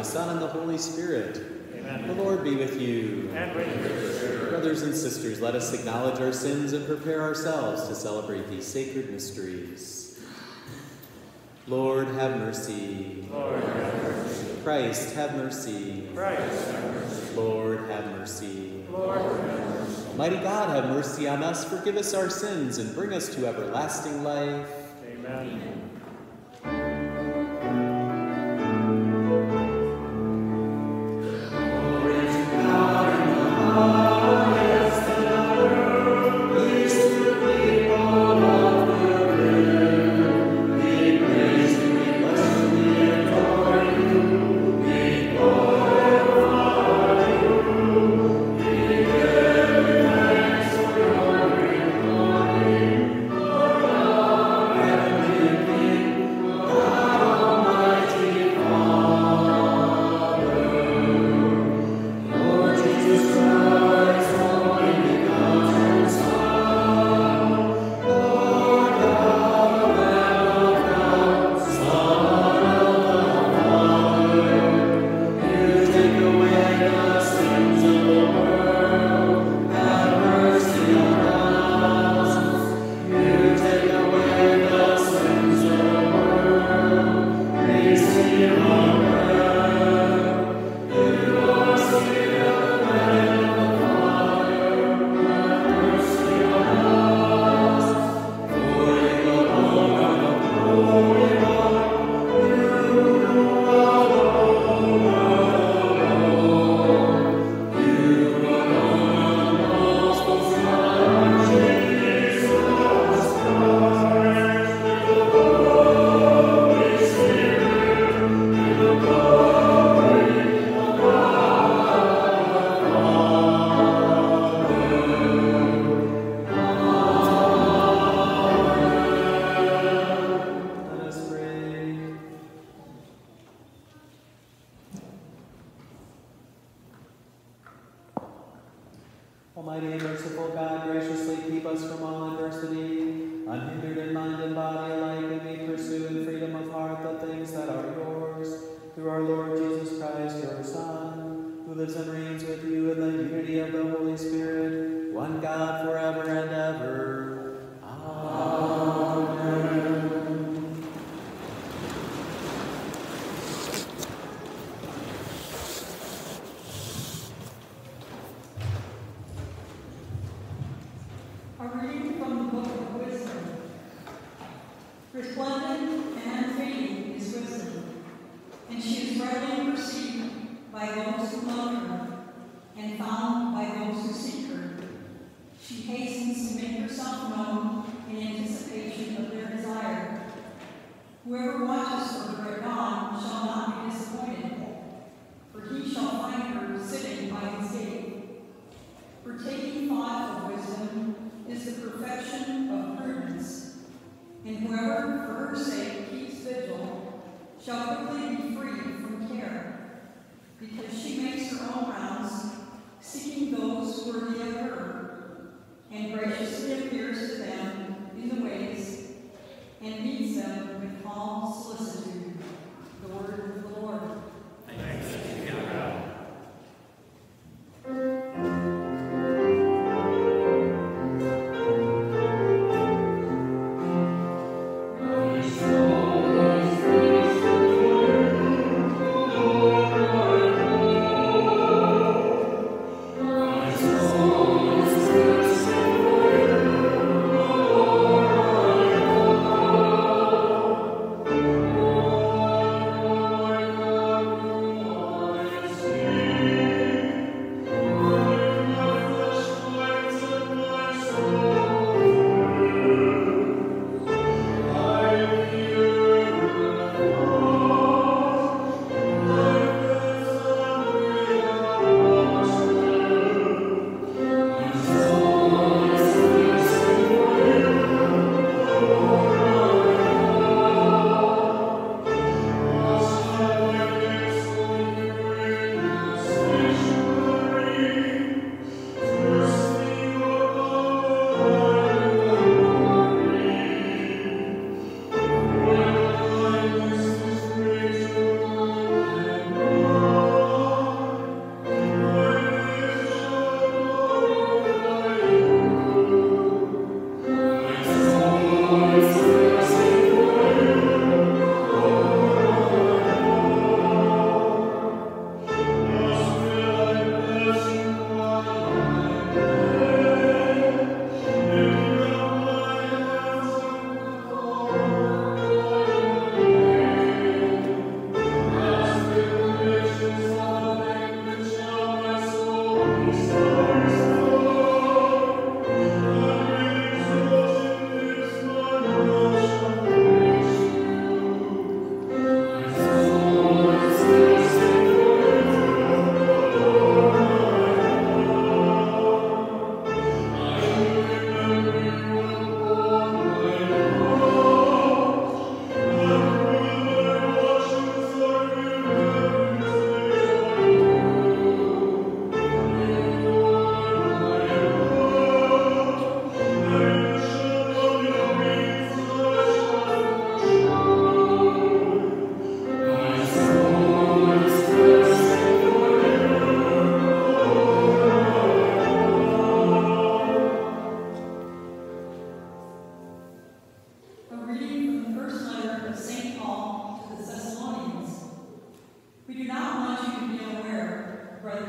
the Son, and the Holy Spirit. Amen. The Lord be with you. And with your spirit. Brothers and sisters, let us acknowledge our sins and prepare ourselves to celebrate these sacred mysteries. Lord, have mercy. Lord, have mercy. Christ, have mercy. Christ, have mercy. Lord, have mercy. Lord, have mercy. Almighty God, have mercy on us, forgive us our sins, and bring us to everlasting life. Amen. Almighty and merciful God, graciously keep us from all adversity, unhindered in mind and body alike, and may pursue in freedom of heart the things that are yours, through our Lord Jesus Christ, your Son, who lives and reigns with you in the unity of the Holy Spirit, one God forever and ever. Amen. A reading from the Book of Wisdom. Resplendent and unfading is wisdom, and she is readily perceived by those who love her, and found by those who seek her. She hastens to make herself known in anticipation of their desire. Whoever watches for her at dawn shall not be disappointed, for he shall find her sitting by his gate. For taking thought for wisdom is the perfection of prudence, and whoever for her sake keeps vigil shall quickly be free from care, because she makes her own rounds, seeking those worthy of her, and graciously appears to them in the ways, and meets them with calm solicitude. The word of the Lord. Thanks be to God. Lord,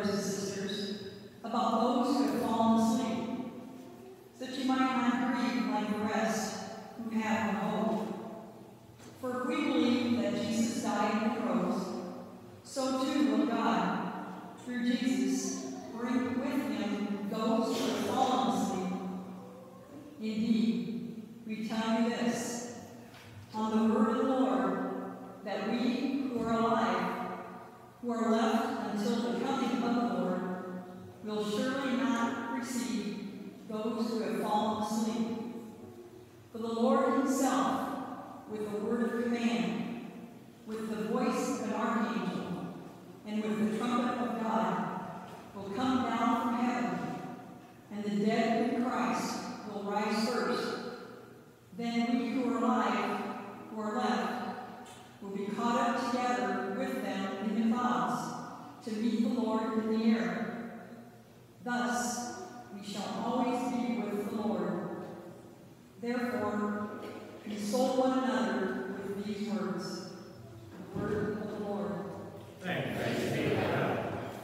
brothers and sisters, about those who have fallen asleep, so that you might not grieve like the rest who have no hope. For if we believe that Jesus died and rose, so too will God, through Jesus, bring with him those who have fallen asleep. Indeed, we tell you this, on the word of the Lord, that we who are alive, who are left until the coming of the Lord, will surely not precede those who have fallen asleep. For the Lord himself, with the word of command, with the voice of an archangel, and with the trumpet of God, will come down from heaven, and the dead in Christ will rise first. Then we who are alive, who are left, will be caught up together with them in the clouds to meet the Lord in the air. Thus we shall always be with the Lord. Therefore, console one another with these words. The word of the Lord. Thanks be to God.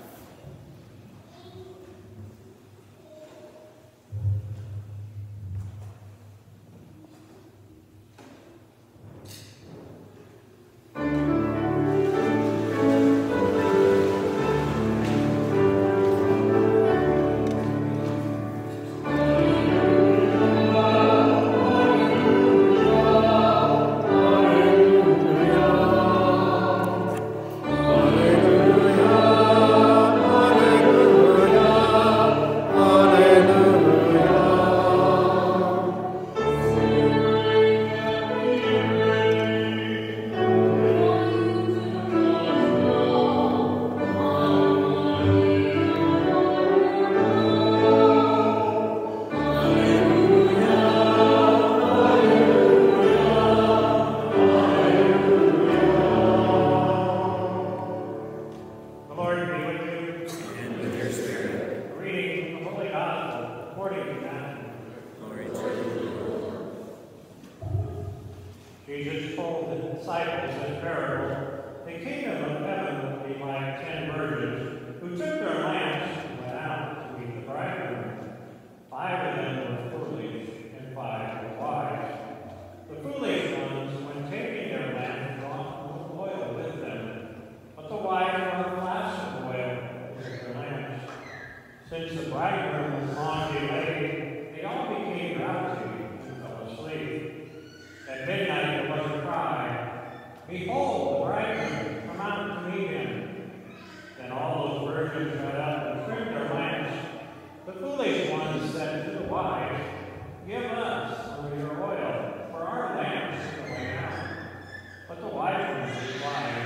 Jesus told the disciples this parable: the kingdom of heaven will be like 10 virgins who took their lamps and went out to meet the bridegroom. 5 of them were foolish, and 5 were wise. The foolish ones, when taking their lamps, brought no oil with them, but the wise brought a flask of oil with their lamps. Since the bridegroom was long delayed, they all became drowsy and fell asleep. At midnight there was a cry, "Behold, the bridegroom, come out to meet him." Then all those virgins got up and trimmed their lamps. The foolish ones said to the wise, "Give us some of your oil, for our lamps are going out." But the wise ones replied,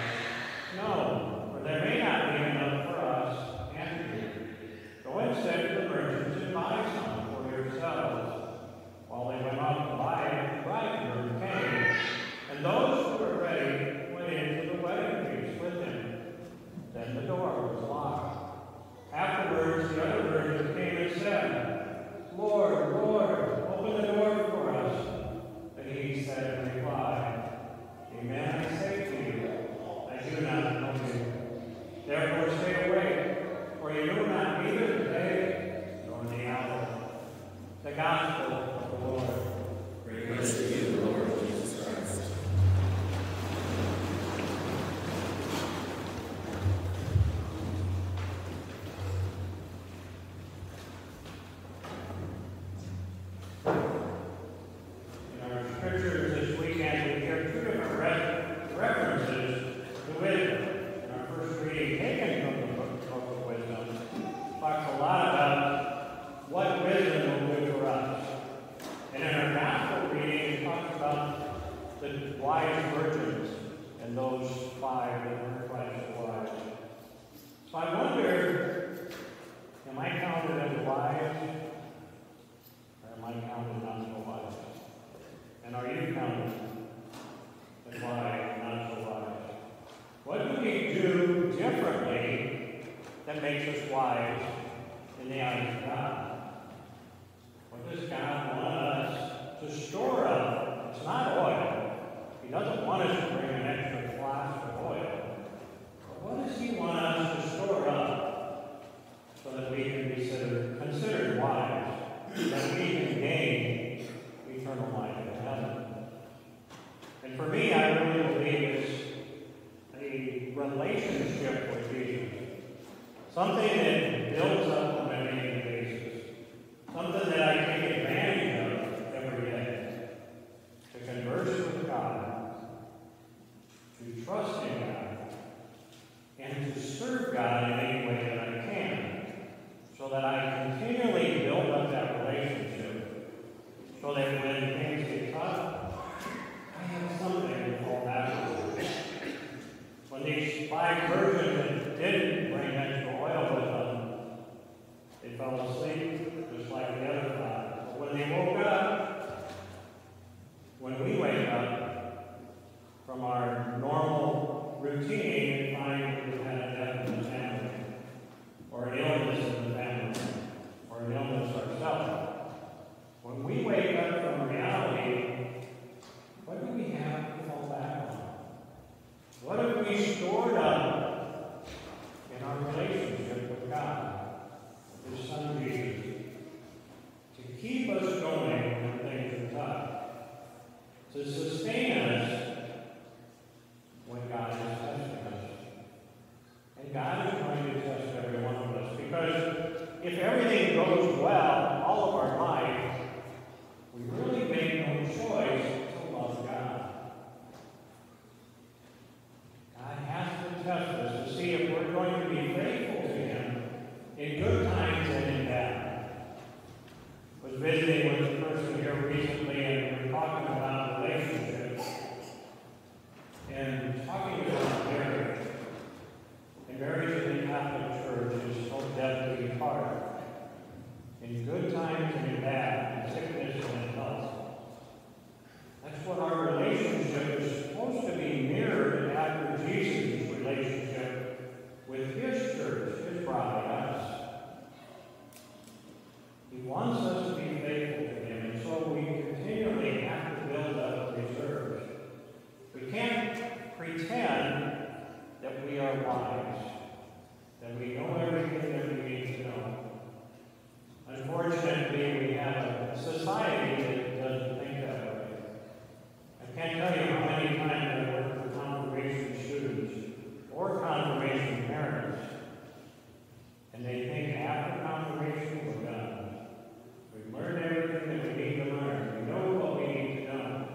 "No, for there may not be enough for us and you. Go instead to the merchants and buy some for yourselves." While they went off to buy it, the bridegroom came, and those who were ready went into the wedding feast with him. Then the door was locked. Afterwards, the other virgins came and said, "Lord, Lord, open the door for us." But he said in reply, "Amen, I say to you, I do not know you. Therefore stay awake, for you know not neither the day nor the hour." The Gospel of the Lord. Praise to you, Lord Jesus Christ. In our scriptures this weekend, we hear 2 different references to wisdom. In our first reading, taken from the book of Wisdom, talks a lot about what wisdom will do for us. And in our gospel reading, it talks about the wise virgins and those 5 that were quite wise. So I wonder, am I counted as wise, or am I counted not so wise? And are you counted as wise and not so wise? What do we do differently that makes us wise in the eyes of God? What does God want us to store up? It's not oil. He doesn't want us to bring an extra flask of oil. But what does he want us to store up relationship with Jesus. Something that builds up on a daily basis. Something that I take advantage of every day. To converse with God. To trust in God. And to serve God in any way that I can. So that I continually build up that relationship. So that when things get tough, I have something to fall back on. When these 5 virgins didn't bring extra oil with them, they fell asleep just like the other 5. But when they woke up, when we wake up from our normal routine and find we've had a death in the family, or an illness in the family, or an illness ourselves, when we wake up from reality, what do we have to fall back on? What have we stored up in our relationship with God, with His Son Jesus, to keep us going when things are tough, to sustain us when God is testing us? And God is going to test every one of us, because if everything goes well all of our life, we really make no choice to love God. God has to test us to see if we're going to be faithful to Him in good times and in bad. I was visiting with a person here recently, and we were talking about relationships and talking about marriage. And marriage in the Catholic Church is so deadly hard. In good times and in bad, in sickness and in health. That's what our relationship is supposed to be mirrored after Jesus' relationship with His church, His bride, us. He wants us to be faithful to Him, and so we continually have to build up reserves. We can't pretend that we are wise, that we know everything that we need to know. Unfortunately, we have a society that doesn't think that way. I can't tell you how many times I work with confirmation students or confirmation parents, and they think after confirmation we're done. We've learned everything that we need to learn. We know what we need to know.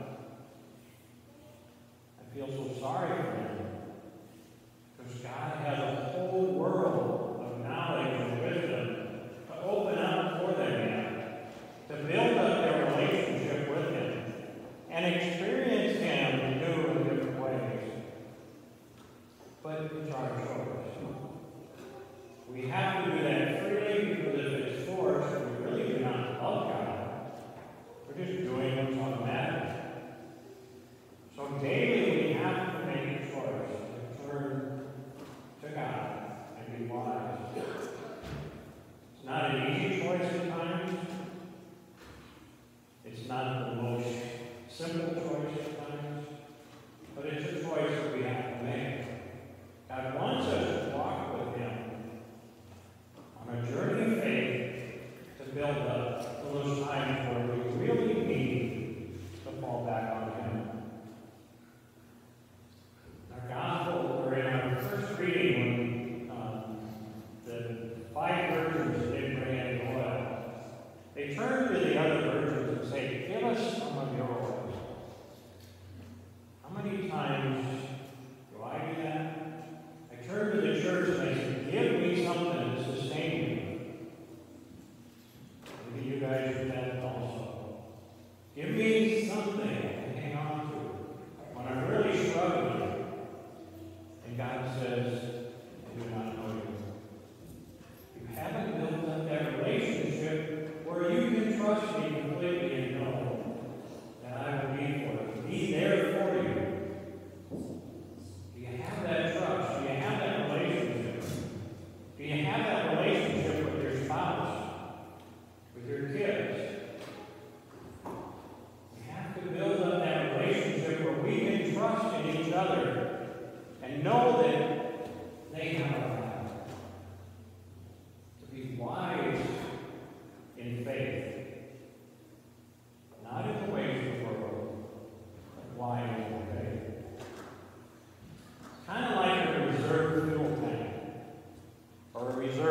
I feel so sorry for them, because God has a whole world of knowledge and wisdom to open up for them yet, to build up their relationship with Him and experience Him in new and different ways. But it's our choice. We have to do that freely, because if it's forced, we really do not love God. We're just doing what's automatic. So daily we have to make a choice to turn to God and be wise. It's not an easy choice at times. It's not the most simple choice at times. But it's a choice that we have to make. God wants us to walk with Him on a journey of faith to build up to those times where we really need to fall back on Him. Our gospel, or in our first reading, when the 5 virgins didn't bring any oil, they turned to the other virgins and said, "Give us some of your oil." How many times do I do that? I turn to the church and I say, "Give me something to sustain me." Maybe you guys do that also. Give me something to hang on to when I'm really struggling. And God says, "I do not know you." You haven't built up that relationship where you can trust me completely and know that I will be for you, be there for you. Do you have that trust? Do you have that relationship? Do you have that relationship with your spouse, with your kids? We have to build up that relationship where we can trust in each other and know that they have our back. To be wise in faith, not in the ways of the world, but wise in faith. Kind of like a reserve.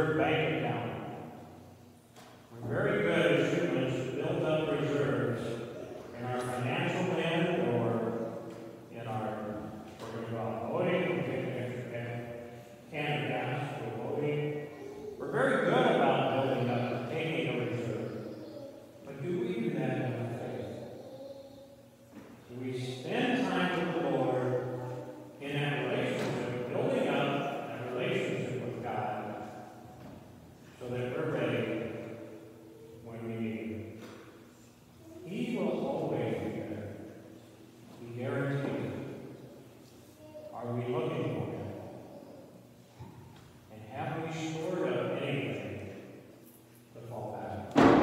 reserve bank account. We're very good as humans to build up reserves in our financial land or in our, we're going to go out voting, we get an extra can of gas for voting. We're very good about building up and taking a reserve. But do we do that in our faith? Do we spend time with the Lord in that relationship, building up that relationship with God so that we're ready when we need Him? He will always be there. We guarantee it. Are we looking for Him? And have we stored up anything to fall back on?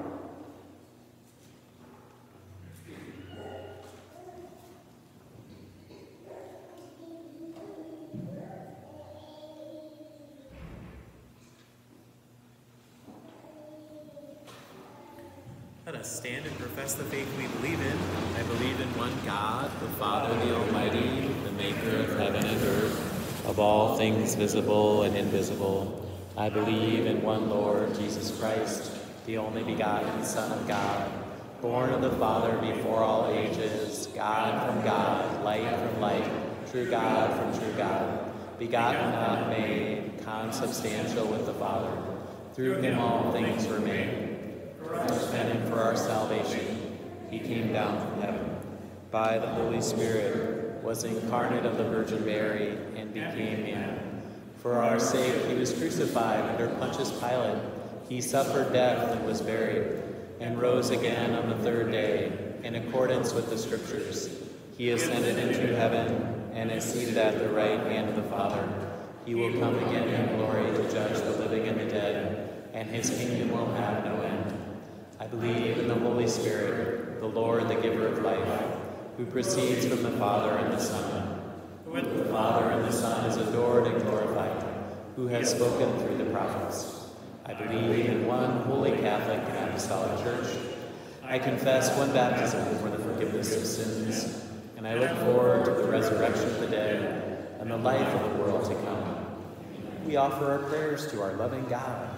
Let us stand and profess the faith we believe in. I believe in one God, the Father, the Almighty, the maker of heaven and earth, of all things visible and invisible. I believe in one Lord, Jesus Christ, the only begotten Son of God, born of the Father before all ages, God from God, light from light, true God from true God, begotten, not made, consubstantial with the Father. Through him all things were made. For us men and for our salvation, he came down from heaven. By the Holy Spirit, was incarnate of the Virgin Mary, and became man. For our sake he was crucified under Pontius Pilate. He suffered death and was buried, and rose again on the third day, in accordance with the Scriptures. He ascended into heaven, and is seated at the right hand of the Father. He will come again in glory to judge the living and the dead, and his kingdom will have no end. I believe in the Holy Spirit, the Lord, the giver of life, who proceeds from the Father and the Son, who with the Father and the Son is adored and glorified, who has spoken through the prophets. I believe in one holy Catholic and Apostolic Church. I confess one baptism for the forgiveness of sins, and I look forward to the resurrection of the dead and the life of the world to come. We offer our prayers to our loving God.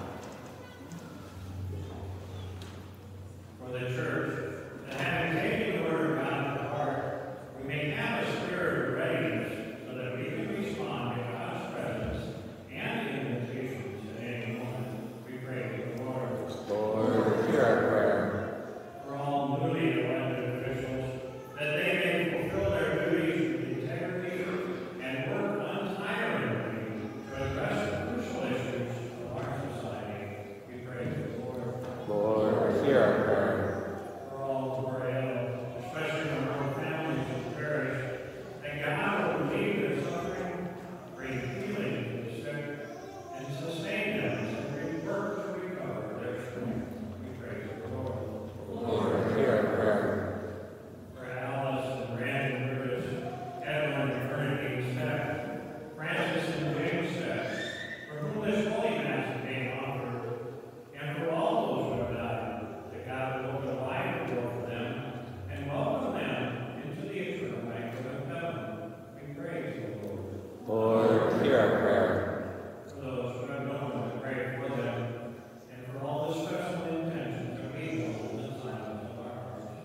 For the Church, that having taken the Word of God to heart, we may have a spirit of readiness so that we can respond to God's presence and invitations at any moment. We pray to the Lord. Lord, hear our prayer. For all newly elected officials, that they may fulfill their duties with integrity and work untiringly to address the crucial issues of our society. We pray to the Lord. Lord, hear our prayer. For all who are ill, especially in our own families and parish, that God will relieve their suffering, bring healing to the sick, and sustain them as they work to recover their strength. We pray to the Lord. Lord, hear our prayer. For Alice and Brandon Curtis, Edwin and Bernadine Steck, Francis and James Steck, for whom this holy Mass is being offered, and for all those who have died, that God will open a wide door for them and welcome them into the eternal banquet of heaven. We pray to the Lord. Lord, hear our prayer. For those who have known, we pray for them, and for all the special intentions that we hold in the silence of our hearts.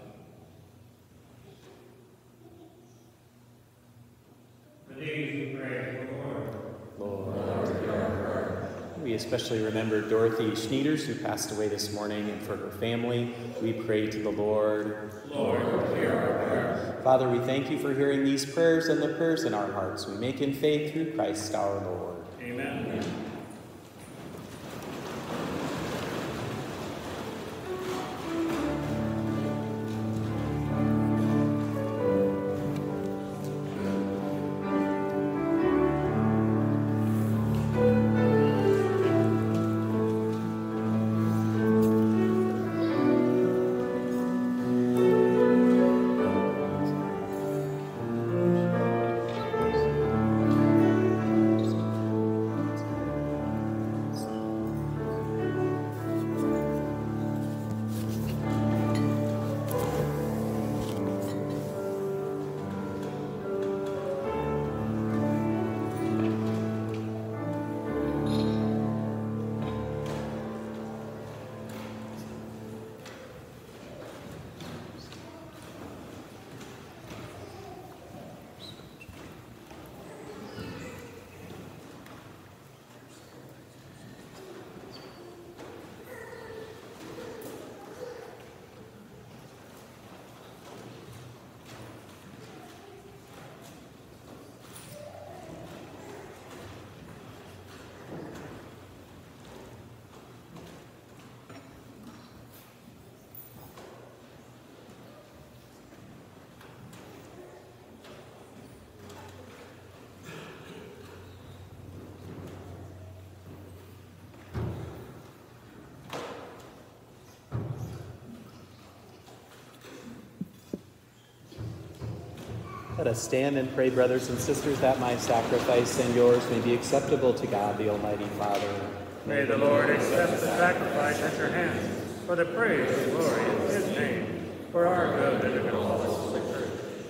For these we pray to the Lord. Lord, hear our prayer. We especially remember Dorothy Schneiders, who passed away this morning, and for her family, we pray to the Lord. Lord, hear our prayer. Father, we thank you for hearing these prayers and the prayers in our hearts we make in faith through Christ our Lord. Amen. Amen. Let us stand and pray, brothers and sisters, that my sacrifice and yours may be acceptable to God, the Almighty Father. May the Lord accept the sacrifice at your hands for the praise and glory of his name, for our good and the good of all his holy church.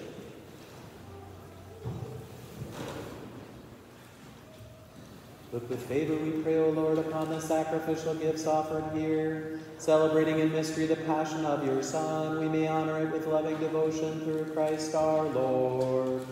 Look with favor, we pray, O Lord, upon the sacrificial gifts offered here. Celebrating in mystery the passion of your Son, we may honor it with loving devotion through Christ our Lord.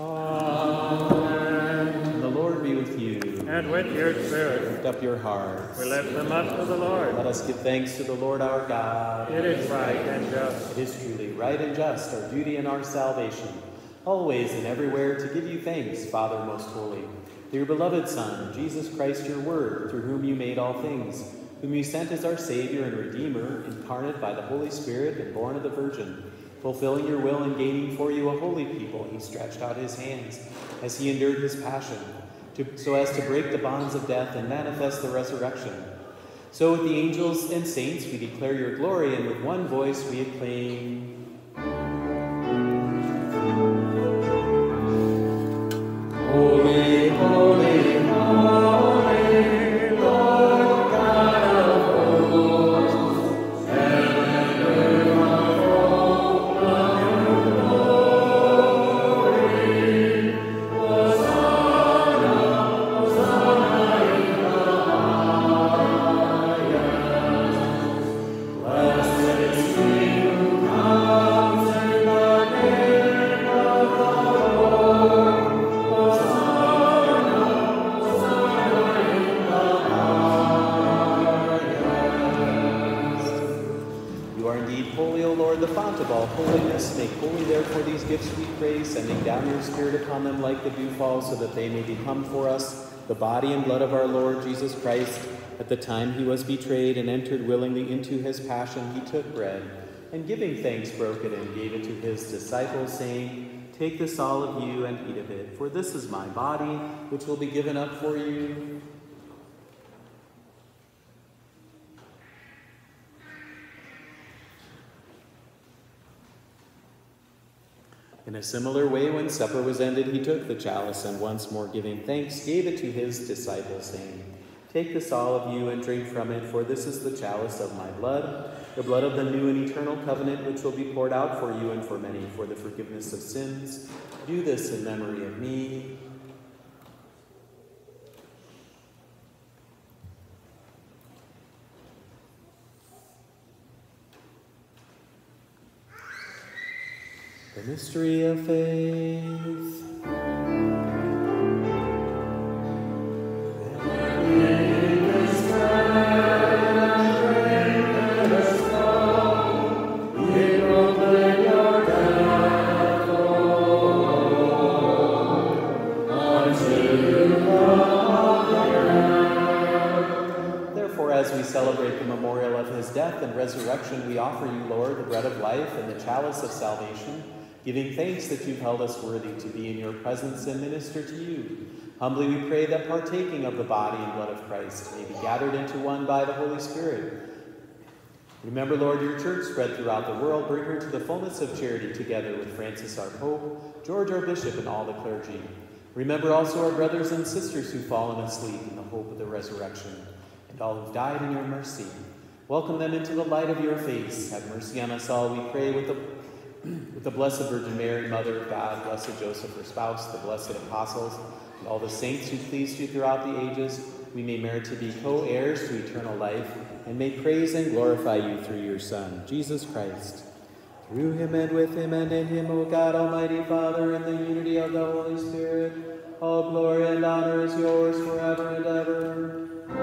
Amen. The Lord be with you. And with your spirit. Lift up your hearts. We lift them up to the Lord. Let us give thanks to the Lord our God. It is right and just. It is truly right and just, our duty and our salvation, always and everywhere to give you thanks, Father most holy. Through your beloved Son, Jesus Christ, your Word, through whom you made all things, whom you sent as our Savior and Redeemer, incarnate by the Holy Spirit and born of the Virgin. Fulfilling your will and gaining for you a holy people, he stretched out his hands as he endured his passion, so as to break the bonds of death and manifest the resurrection. So with the angels and saints we declare your glory, and with one voice we acclaim, Holy, holy, holy, Lord God of hosts, heaven and earth are full of your glory. Hosanna, Hosanna in the highest. Blessed is he who comes in the name of the Lord. Holy, O Lord, the fount of all holiness, make holy therefore these gifts we pray, sending down your Spirit upon them like the dewfall, so that they may become for us the body and blood of our Lord Jesus Christ. At the time he was betrayed and entered willingly into his passion, he took bread, and giving thanks broke it and gave it to his disciples, saying, Take this all of you and eat of it, for this is my body, which will be given up for you. In a similar way, when supper was ended, he took the chalice, and once more giving thanks, gave it to his disciples, saying, Take this all of you and drink from it, for this is the chalice of my blood, the blood of the new and eternal covenant, which will be poured out for you and for many for the forgiveness of sins. Do this in memory of me. The mystery of faith. Therefore, as we celebrate the memorial of his death and resurrection, we offer you, Lord, the bread of life and the chalice of salvation, giving thanks that you've held us worthy to be in your presence and minister to you. Humbly we pray that partaking of the body and blood of Christ may be gathered into one by the Holy Spirit. Remember, Lord, your church spread throughout the world. Bring her to the fullness of charity together with Francis our Pope, George our Bishop, and all the clergy. Remember also our brothers and sisters who've fallen asleep in the hope of the resurrection, and all who've died in your mercy. Welcome them into the light of your face. Have mercy on us all, we pray, with the Blessed Virgin Mary, Mother of God, Blessed Joseph, her spouse, the blessed apostles, and all the saints who pleased you throughout the ages, we may merit to be co-heirs to eternal life, and may praise and glorify you through your Son, Jesus Christ. Through him and with him and in him, O God, Almighty Father, in the unity of the Holy Spirit, all glory and honor is yours forever and ever.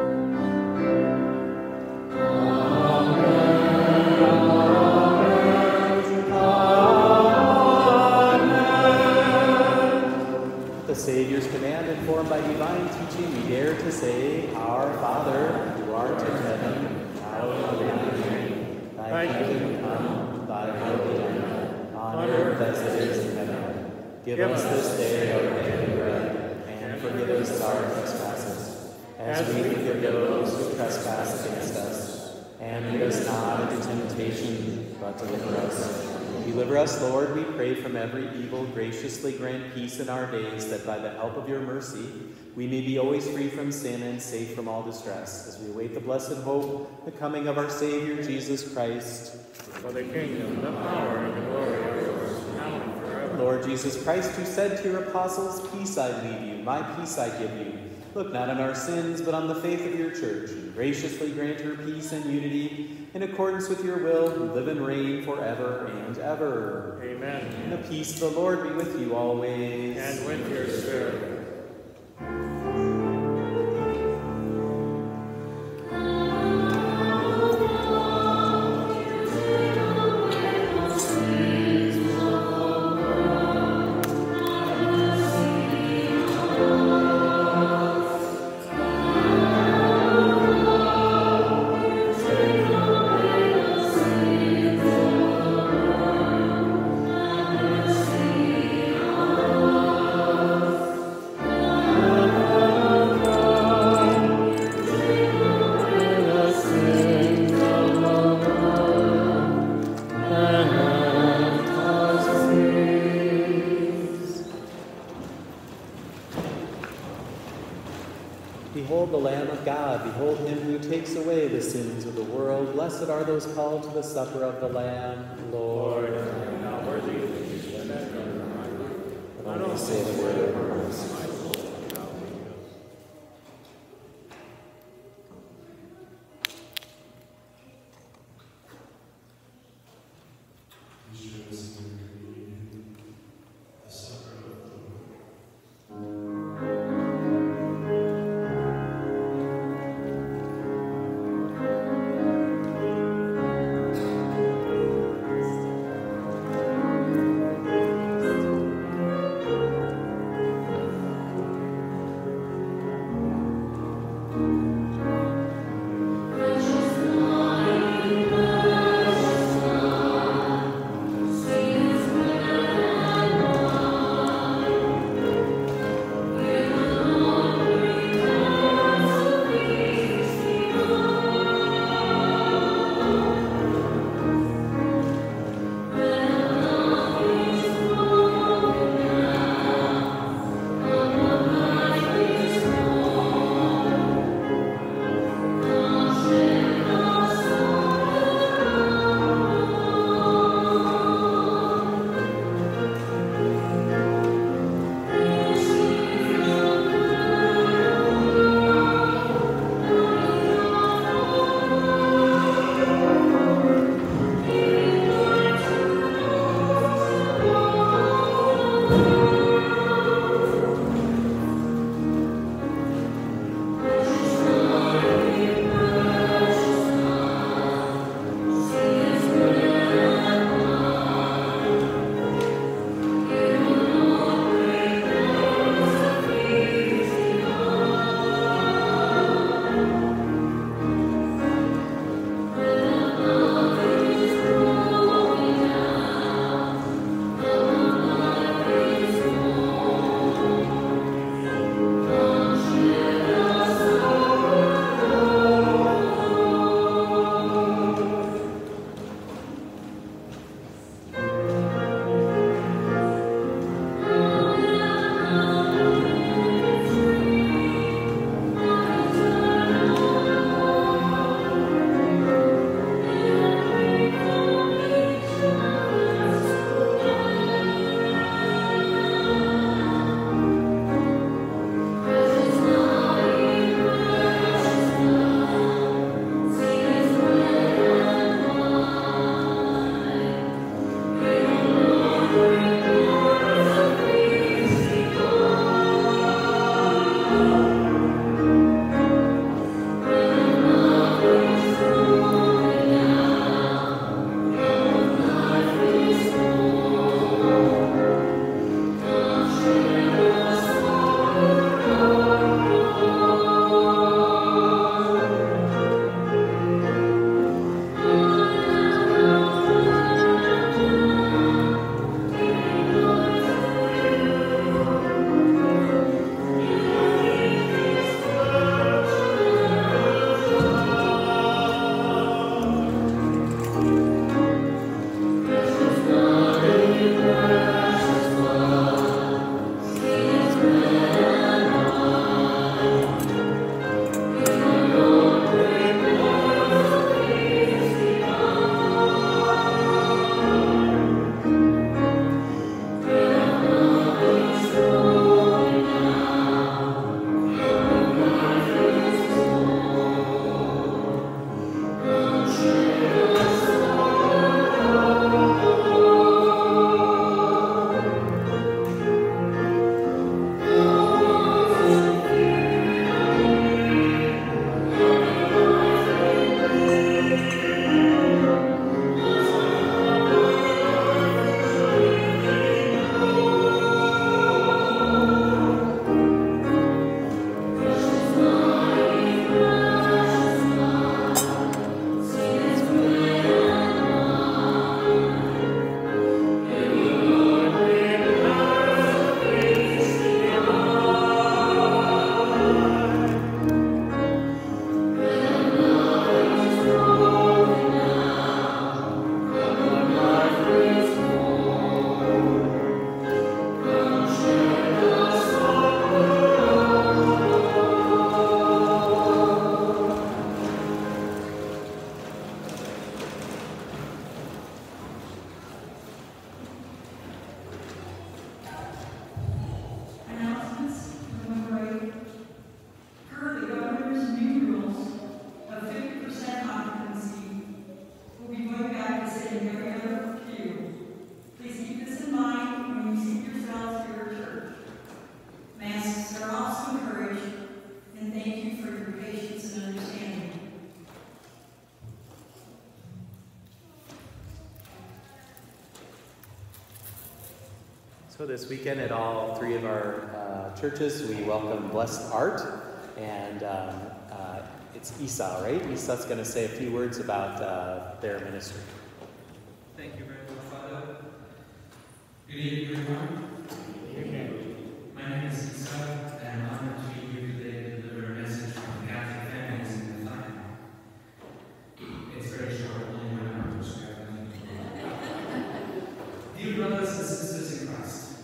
The Savior's command, informed by divine teaching, we dare to say, Our Father, who art in heaven, hallowed be thy name. Thy kingdom come, thy will be done, on earth as it is in heaven. Give us this day our daily bread, and forgive us our trespasses, as we forgive those who trespass against us. And lead us not into temptation, but deliver us from evil. Deliver us, Lord, we pray, from every evil. Graciously grant peace in our days, that by the help of your mercy we may be always free from sin and safe from all distress, as we await the blessed hope, the coming of our Savior, Jesus Christ. For the kingdom, the power, and the glory are yours, now and forever. Lord Jesus Christ, who said to your apostles, "Peace I leave you, my peace I give you," look not on our sins, but on the faith of your church, and graciously grant her peace and unity, in accordance with your will, who live and reign forever and ever. Amen. And the peace of the Lord be with you always. And with your spirit. Behold the Lamb of God, behold him who takes away the sins of the world. Blessed are those called to the supper of the Lamb. Lord, I am not worthy to be that but only say the word of words. So this weekend at all three of our churches, we welcome Blessed Art, and it's Isa, right? Isa's going to say a few words about their ministry. Thank you very much, Father. Good evening, everyone. Good evening. My name is Isa, and I'm honored to be here today to deliver a message from Catholic families in the Latin. It's very short, only 1 hour to describe it. Dear brothers and sisters in Christ,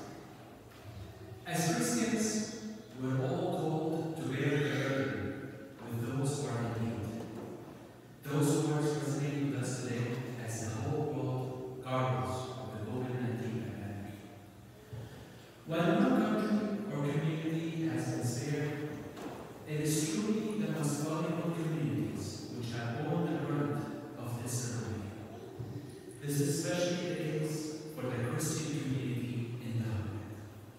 as Christians, we're all called to bear the burden with those who are in need. Those words resonate with us today as the whole world gargles of the COVID-19 pandemic. While no country or community has been spared, it is truly the most vulnerable communities which have borne the brunt of this ceremony. This is especially the case for the Christian community in the homeland.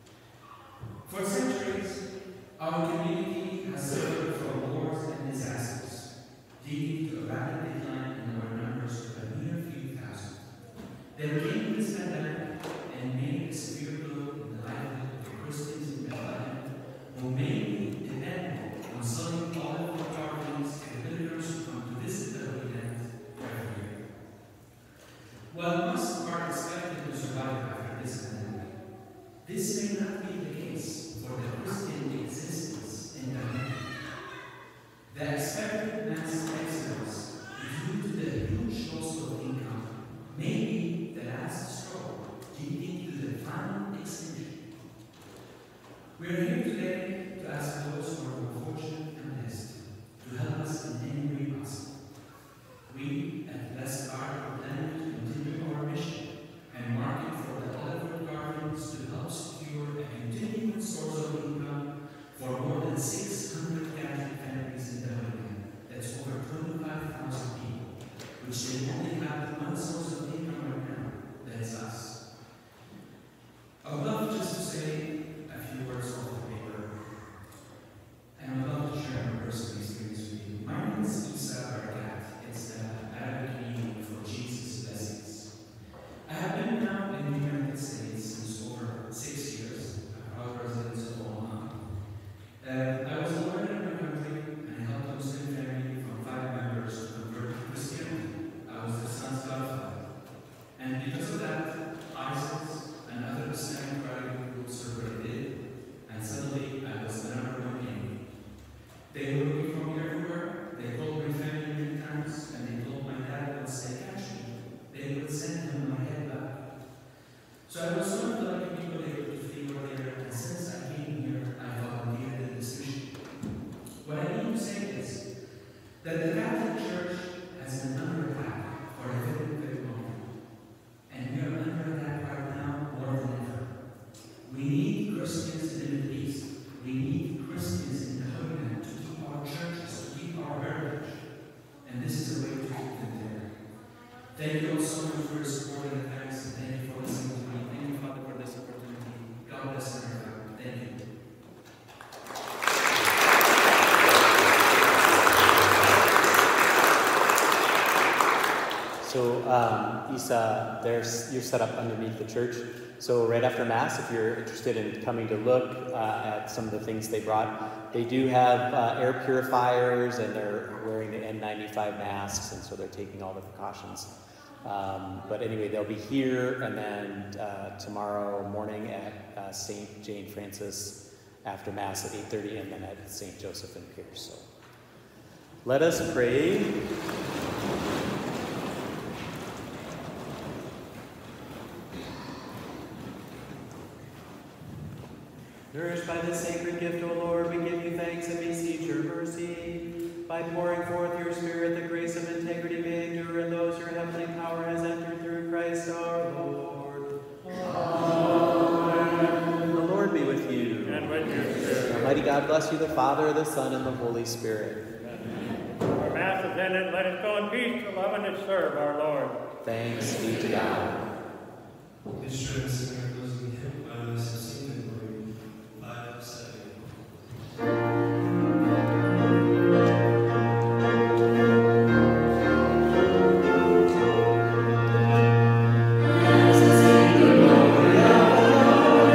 For centuries, our community has suffered from wars and disasters, leading to a rapid decline in our numbers to a mere few thousand. Then came this pandemic and made a severe blow in the livelihood of the Christians in Bethlehem, who mainly depend on selling olive carvings and villagers who come to visit the Holy Land every year. While most are expected to survive after this pandemic, this may not be the case for the Christian existence in the land. The expected mass exodus due to the huge loss of income may be the last straw leading to the final extinction. We are here today to ask those who are more fortunate and blessed to help us in any way possible. We at Blessed Art are planning to continue our mission and market for the olive gardens to help secure a continuing source of income for more than 600 Catholic families in the Holy Land. That's over 25,000 people, which they only have one source of income right now. That is us. I would love just to say a few words off the paper, and I would love to share my personal experience with you. My name is Isa Barakat. It's the Arabic meaning for Jesus' blessings. I have been now in the United States since over 6 years. I'm a proud resident of Omaha. I was a lawyer in my country, and I helped a Muslim family from 5 members to convert to Christianity. I was their son's godfather. And because of that, ISIS and other Islamic radical groups were what they did, and suddenly I was the number one enemy. They were looking for me everywhere. They called my family many times, and they told my dad once they catch me, they would send him my head back. So I was one of the lucky people able to flee over there, and since I came here, I volunteered in this mission. What I need to say is that the Catholic Church has been under attack for a very, very long time. And we are under attack right now more than ever. We need Christians in the Middle East. We need Christians in the Holy Land to keep our churches, to keep our heritage. And this is a way to keep them there. Thank you all so much for your support and thanks, and thank you for listening to me. Thank you, Father, for this opportunity. God bless everyone. Thank you. So, Isa, you're set up underneath the church. So right after Mass, if you're interested in coming to look at some of the things they brought, they do have air purifiers, and they're wearing the N95 masks, and so they're taking all the precautions. But anyway, they'll be here, and then tomorrow morning at St. Jane Francis after Mass at 8:30, and then at St. Joseph in Pierce. So let us pray. Nourished by this sacred gift, O Lord, we give you thanks and beseech your mercy. By pouring forth your Spirit, the grace of integrity may endure in those your heavenly power has entered through Christ our Lord. Amen. The Lord be with you. And with your spirit. Almighty God bless you, the Father, the Son, and the Holy Spirit. Amen. Our Mass is ended. Let us go in peace to love and to serve our Lord. Thanks be to God. Instruments in our closing hymn, I will sing the glory. 5-7. Gloria,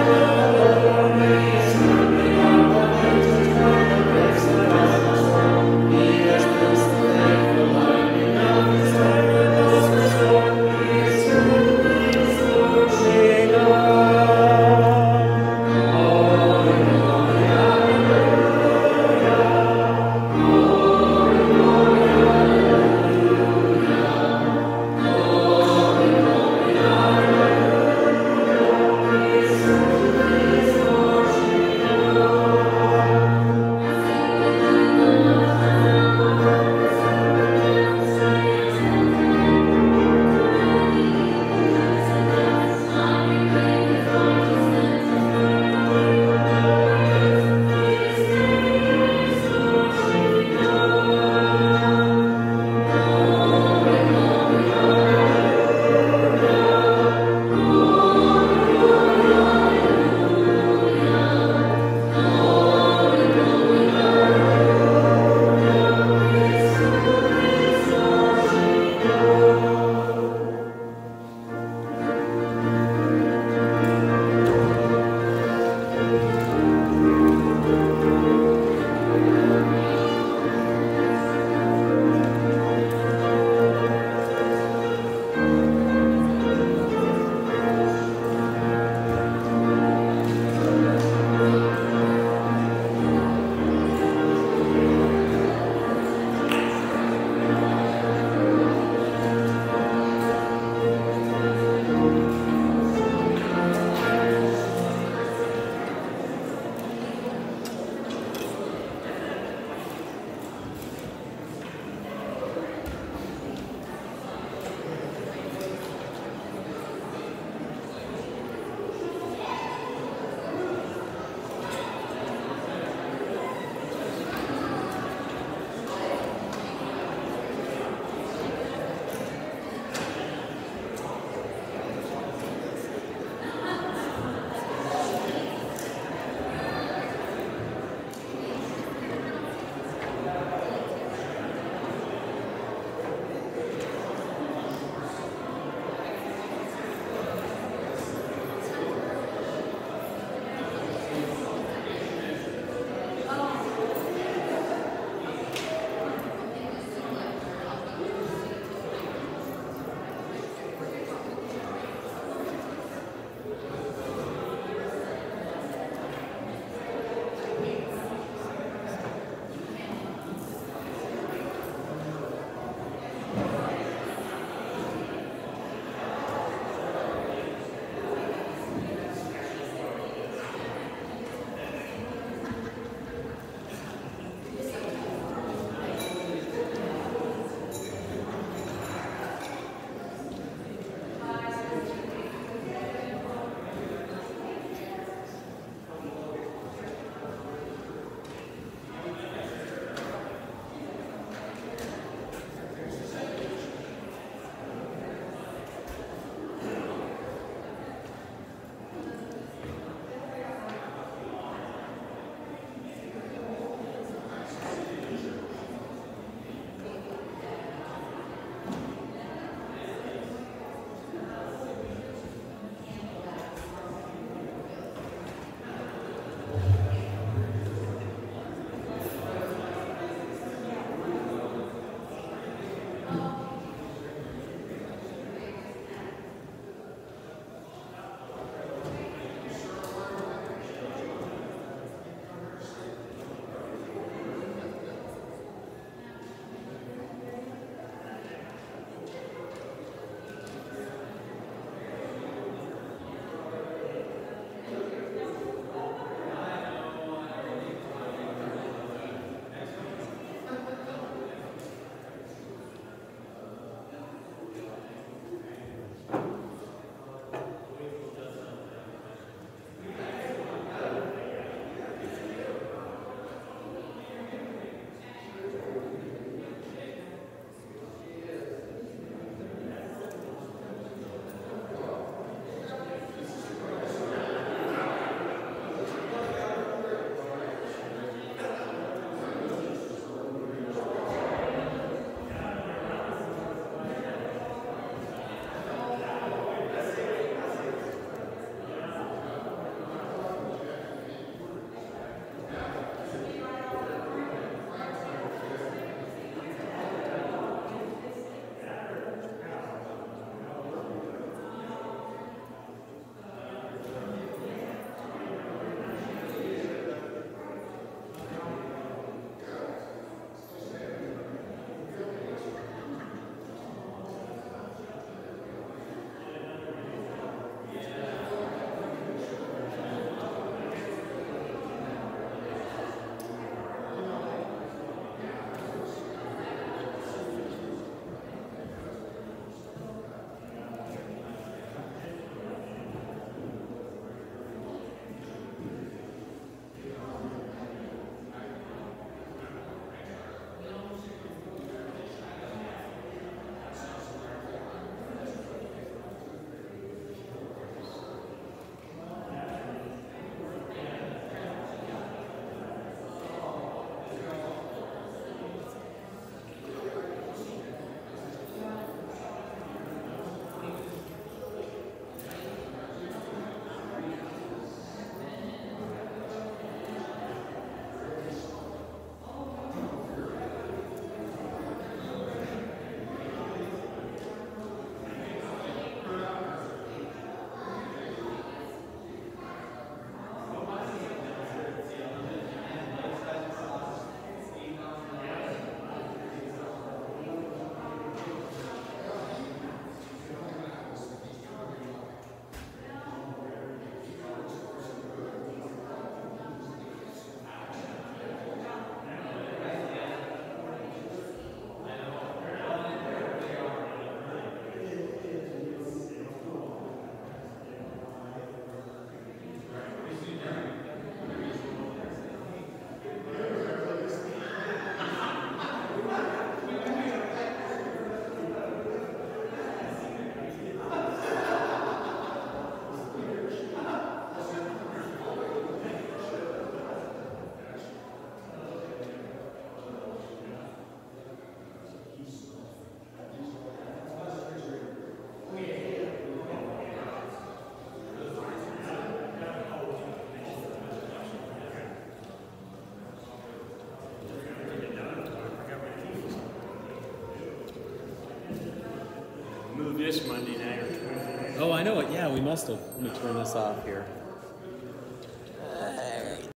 this Monday night or Tuesday night. Oh, I know it. Yeah, we must have. Let me turn this off here.